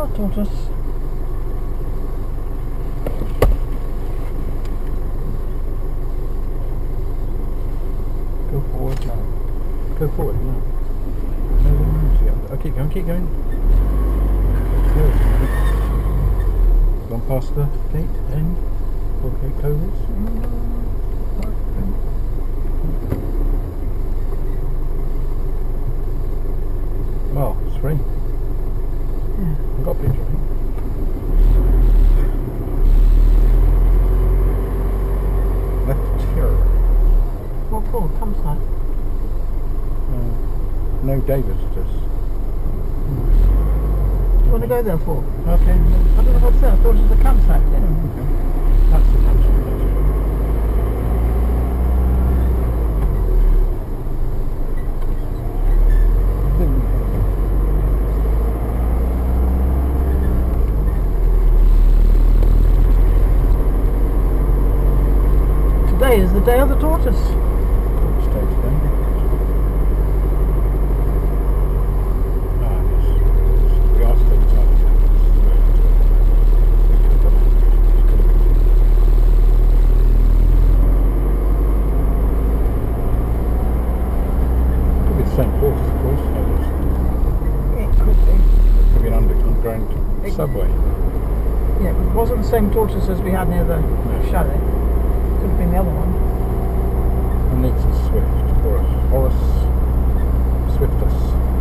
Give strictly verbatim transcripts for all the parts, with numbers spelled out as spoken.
Oh, tortoise. Go forward now. Go forward now. No, no, no. Oh, keep going, keep going. Good. Gone past the gate, end. Okay, closes. Well, it's free. Yeah. I've got a picture of it. Left here. What for? Campsite? Uh, no Davis, just. Do you want to go there for? Okay. I don't know what's there. I thought it was a campsite there. Oh, okay. That's the campsite. Today is the day of the tortoise. Which day today? Ah, yes. We are still talking. Could be the same tortoise, of course. It could be. Could be an underground It- subway. Yeah, it wasn't the same tortoise as we had near the No. chalet. Could have been the other one. And it's a swift, or a Horus Swiftus.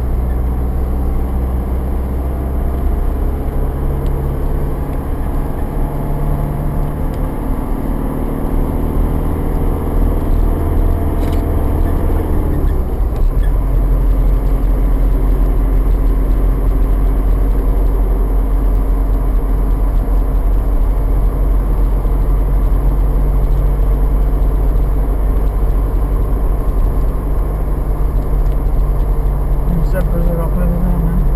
Zebras are up over there now.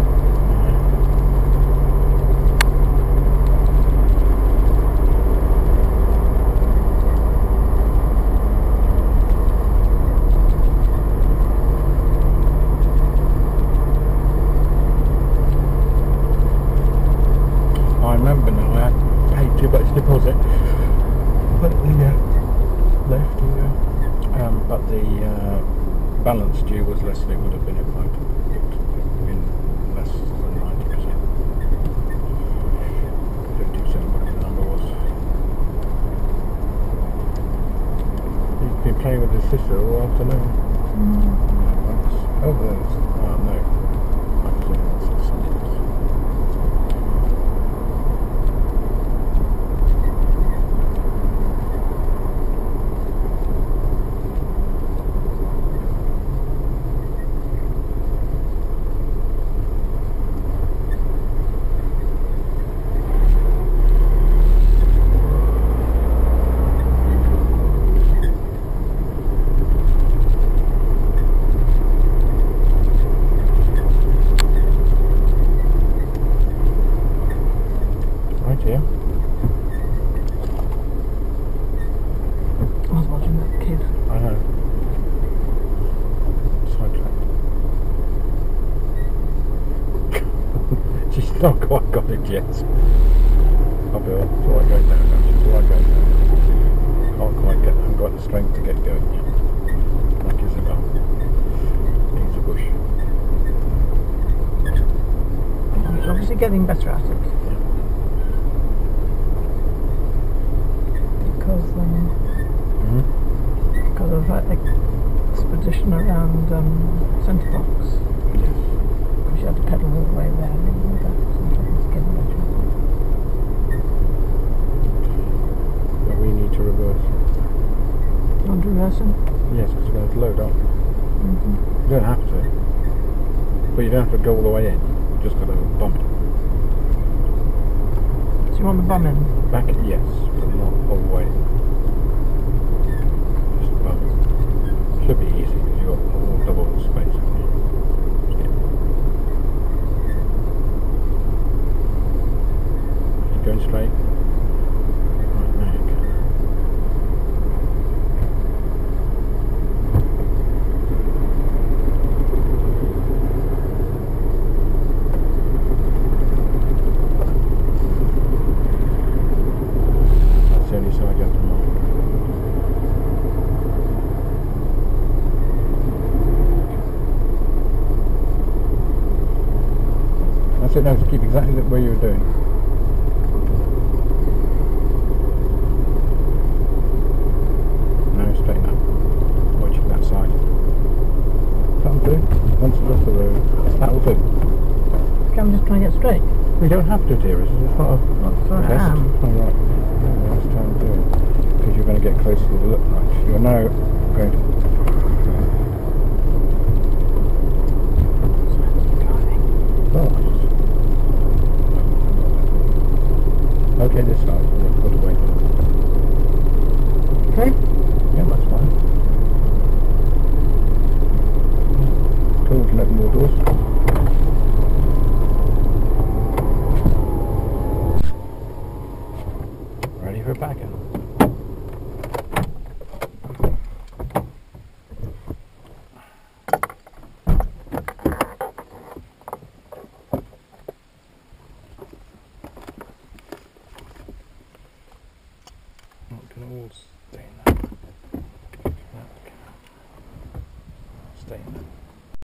I remember now, I had paid too much deposit. But the uh, left here. Um, but the uh, balance due was less than it would have been if I'd been less than ninety percent. fifty percent, whatever the number was. He's been playing with his sister all afternoon. Mm. Oh, there's, oh no. I've seen it sometimes. Right here. I was watching that kid. I know. Sidetracked. She's not quite got it yet. I'll be all right going down now. She's all right going down. Can't quite get, haven't got the strength to get going yet. Like Isabel. Needs a bush. He's obviously getting better at it. Because, um, Mm-hmm. because of that expedition around um, Centre Box. Yes. She had to pedal all the way there and all that. Sometimes it's getting better at it. But we need to reverse. You want to reverse him? Yes, because we're going to load up. Mm-hmm. You don't have to. But you don't have to go all the way in. You just got to bump it. So you want the bum in? Back, yes, but not all the way. Just bump. Should be easy because you've got all double space. haven't you? Yeah. Keep going straight. Right, there you go. That's it, no, to keep exactly the way you were doing. No, straighten up. Watching that side. That'll do. Once it's off the road, that will do. Okay, I'm just trying to get straight. We don't have to, dear. It's not a Well, sorry, I test. am. Oh, right. Yeah, let's try and do it. Because you're going to get closer to the look. Right. You're now going to... Oh. Okay, this side. Yeah, put away. Okay. Yeah, that's fine. Cool, we can open more doors. Ready for packing. Not gonna all stay in there. Stay in there.